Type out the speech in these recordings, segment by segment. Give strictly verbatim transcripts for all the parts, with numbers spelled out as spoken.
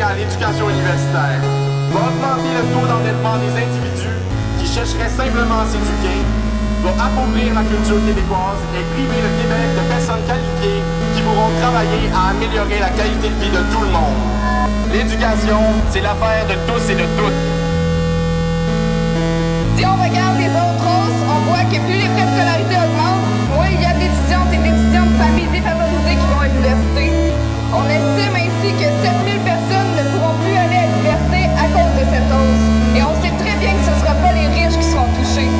à l'éducation universitaire, va augmenter le taux d'endettement des individus qui chercheraient simplement à s'éduquer, va appauvrir la culture québécoise et priver le Québec de personnes qualifiées qui pourront travailler à améliorer la qualité de vie de tout le monde. L'éducation, c'est l'affaire de tous et de toutes. Si on regarde les autres hausses, on voit que plus les frais de scolarité augmentent, moins il y a d'étudiantes et d'étudiants de familles défavorisées qui vont à l'université. On estime ainsi que sept mille personnes ne pourront plus aller à l'université à cause de cette hausse. Et on sait très bien que ce ne sera pas les riches qui seront touchés.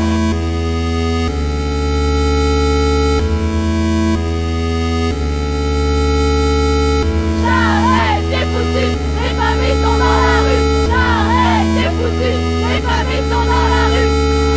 J'arrête, c'est foutu, les familles sont dans la rue. J'arrête, c'est foutu, les familles sont dans la rue.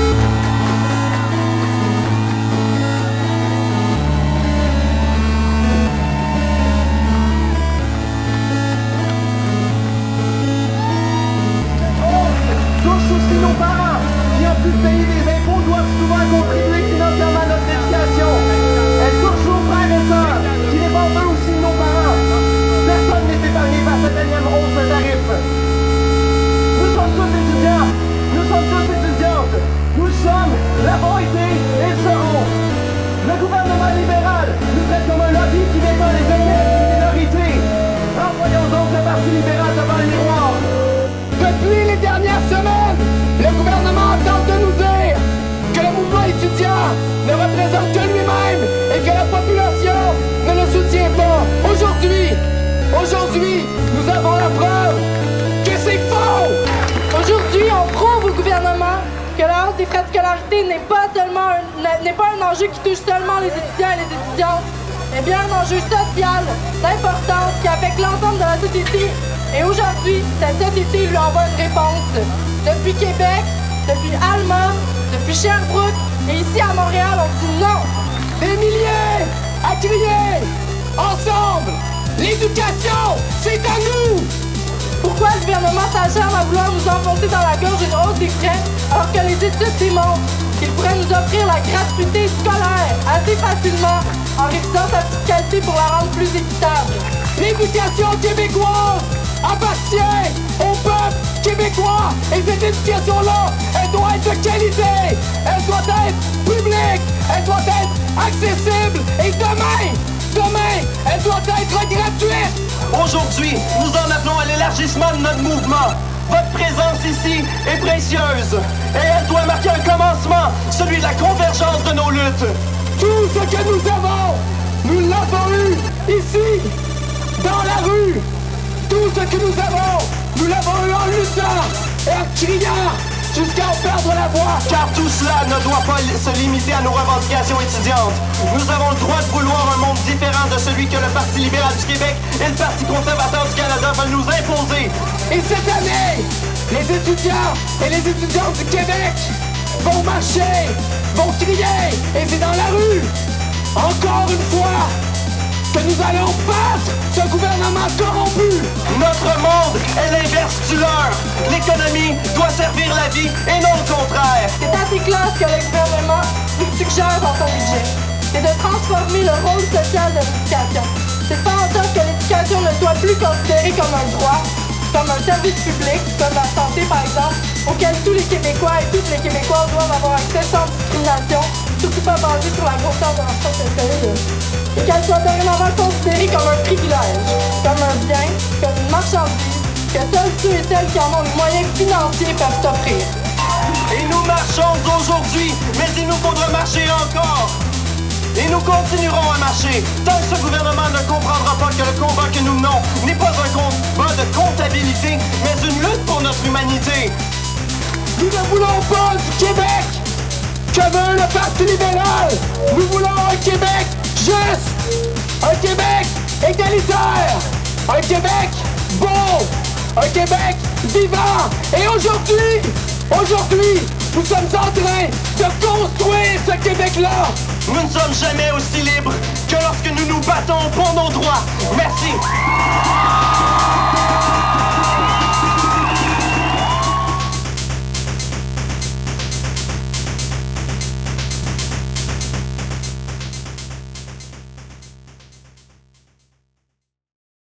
Touche aussi nos parents, qui en plus de payer des impôts doivent souvent contribuer financièrement à notre éducation. Elle touche nos frères et sœurs, qui dépendent eux aussi de nos parents. Personne n'est épargné par cette énième hausse de tarifs. Nous sommes tous étudiants, nous sommes tous étudiantes. Nous sommes, l'avons été et le serons. Le gouvernement libéral nous traite comme un lobby qui défend les intérêts des minorités. Envoyons donc le Parti libéral devant le miroir. Depuis les dernières semaines, le gouvernement tente de nous dire que le mouvement étudiant ne représente que lui-même et que la population ne le soutient pas. Aujourd'hui, aujourd'hui, nous avons la preuve que c'est faux! Aujourd'hui, on prouve au gouvernement que la hausse des frais de scolarité n'est pas seulement un, n'est pas un enjeu qui touche seulement les étudiants et les étudiantes, mais bien un enjeu social d'importance qui affecte l'ensemble de la société. Et aujourd'hui, cette société lui envoie une réponse. Depuis Québec, depuis Alma, depuis Sherbrooke et ici à Montréal, on dit non. Des milliers à crier ensemble. L'éducation, c'est à nous. Pourquoi le gouvernement s'acharne à vouloir nous enfoncer dans la gorge une hausse des frais alors que les études démontrent qu'il pourrait nous offrir la gratuité scolaire assez facilement en réduisant sa fiscalité pour la rendre plus équitable? L'éducation québécoise appartient au peuple québécois et cette éducation-là, elle doit être de qualité, elle doit être publique, elle doit être accessible et demain, demain, elle doit être gratuite. Aujourd'hui, nous en appelons à l'élargissement de notre mouvement. Votre présence ici est précieuse et elle doit marquer un commencement, celui de la convergence de nos luttes. Tout ce que nous avons, nous l'avons eu ici, dans la rue. Tout ce que nous avons, nous l'avons eu en luttant et en criant jusqu'à en perdre la voix. Car tout cela ne doit pas se limiter à nos revendications étudiantes. Nous avons le droit de vouloir un monde différent de celui que le Parti libéral du Québec et le Parti conservateur du Canada veulent nous imposer. Et cette année, les étudiants et les étudiantes du Québec vont marcher, vont crier, et c'est dans la rue, encore une fois, que nous allons battre ce gouvernement corrompu. Notre monde est l'inverse du leur. L'économie doit servir la vie et non le contraire. C'est assez clair que le gouvernement nous suggère dans son budget. C'est de transformer le rôle social de l'éducation. C'est de faire en sorte que l'éducation ne soit plus considérée comme un droit, comme un service public, comme la santé par exemple, auquel tous les Québécois et toutes les Québécoises doivent avoir accès sans discrimination, surtout pas basée sur la grosseur de leur portefeuille, et qu'elle soit dorénavant considérée comme un privilège, comme un bien, comme une marchandise, que seuls ceux et celles qui en ont les moyens financiers peuvent s'offrir. Et nous marchons aujourd'hui, mais il nous faudra marcher encore. Et nous continuerons à marcher tant que ce gouvernement ne comprendra pas que le combat que nous menons n'est pas un combat de comptabilité, mais une lutte pour notre humanité. Nous ne voulons pas du Québec que veut le Parti libéral. Nous voulons un Québec juste, un Québec égalitaire, un Québec beau, un Québec vivant. Et aujourd'hui, aujourd'hui, nous sommes en train de construire ce Québec-là. Nous ne sommes jamais aussi libres que lorsque nous nous battons pour nos droits. Merci.